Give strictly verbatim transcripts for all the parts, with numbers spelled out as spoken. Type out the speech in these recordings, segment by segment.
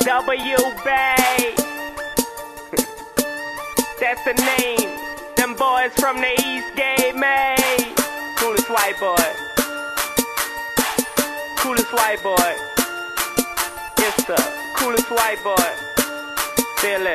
W, babe. That's the name. Them boys from the East Gate, man. Coolest white boy. Coolest white boy. It's the coolest white boy. Fearless.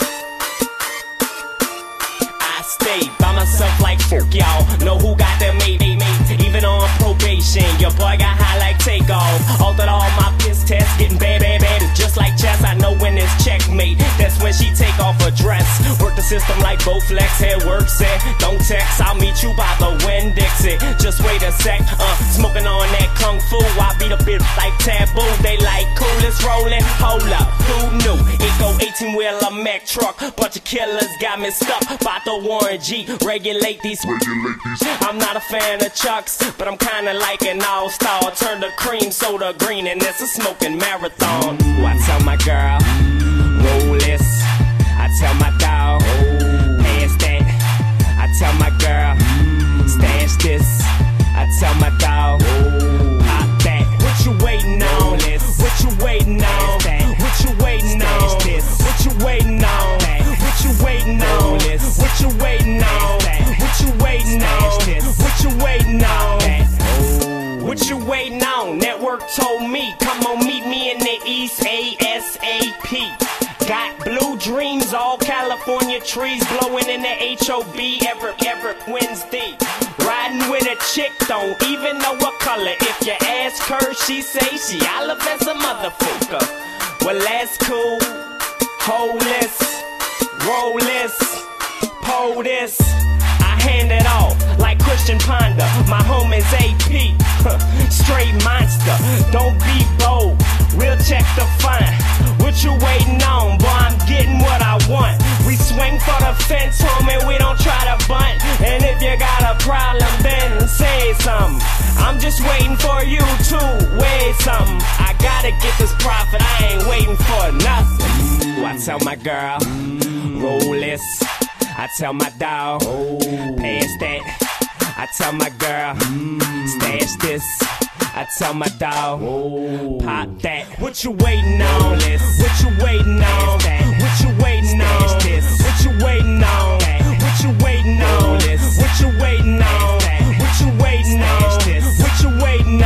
I stay by myself like fuck y'all. Know who got them made, made, made. Even on probation, your boy got high like takeoff. Altered all my piss tests, getting bad, bad, bad. It's just like chess. I know when it's checkmate. That's when she take off her dress. Work the system like Bowflex. Head work set. Don't text. I'll meet you by the Winn-Dixie. Just wait a sec. Uh, smoking on that kung fu. I beat a bitch like taboo. They like cool, it's rolling. Hold up, who knew? It go eighteen wheeler Mack truck. Bunch of killers got me stuck. By the Warren G. Regulate these. Regulate these. I'm not a fan of Chucks, but I'm kinda like an all-star. Turn the cream soda green and it's a smoking marathon. Ooh, I tell my girl, roll this. I tell my dog, pass that. I tell my girl, stash this. I tell my dog, pop that. What you waiting on? What you waiting on? What you waiting on? What you waiting on? What you waiting on? What you waiting on? What you waiting on? What you waiting on? What you waiting on? Network told me, come on, meet me in the East ASAP. Got blue dreams, all California trees blowing in the H O B every, every Wednesday. Riding with a chick, don't even know what color. If you ask her, she say she olive as a motherfucker. Well, that's cool. Hold this, roll this, pull this. I hand it off like Christian Ponder. My home is A P, straight monster. Don't be bold, we'll check the fine. What you waiting on? Boy, I'm getting what I want. We swing for the fence, homie, we don't try to bunt. And if you got a problem, then say something. I'm just waiting for you to wait something. I gotta get this profit, I ain't waiting for nothing. Ooh, I tell my girl, roll this. I tell my dog, pass that. I tell my girl, stash this. I tell my dog, pop that. What you waiting on? What you waiting on? What you waiting on? What you waiting on? What you waiting on? What you waiting on? What you waiting on? What you waiting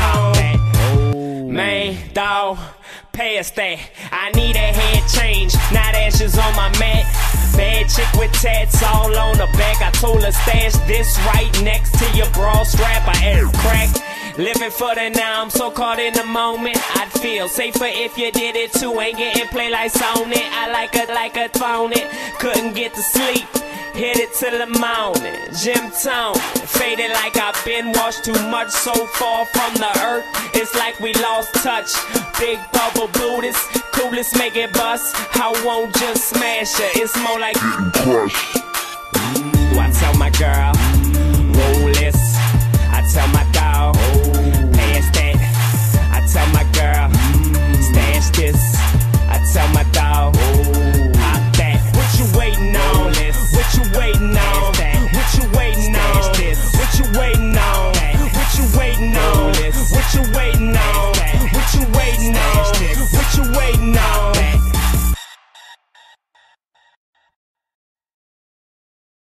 on? Man, dog, pass that. I need a head change, not ashes on my mat. Bad chick with tats all on her back. I told her stash this right next to your bra strap. I air crack. Living for the now, I'm so caught in the moment. I'd feel safer if you did it too. Ain't getting play lights on it. I like it like a phone it. Couldn't get to sleep. Hit it till the morning. Gym tone. Faded like I've been washed too much. So far from the earth, it's like we lost touch. Big bubble Buddhist, coolest make it bust. I won't just smash her, it's more like getting crushed. Ooh, I tell my girl,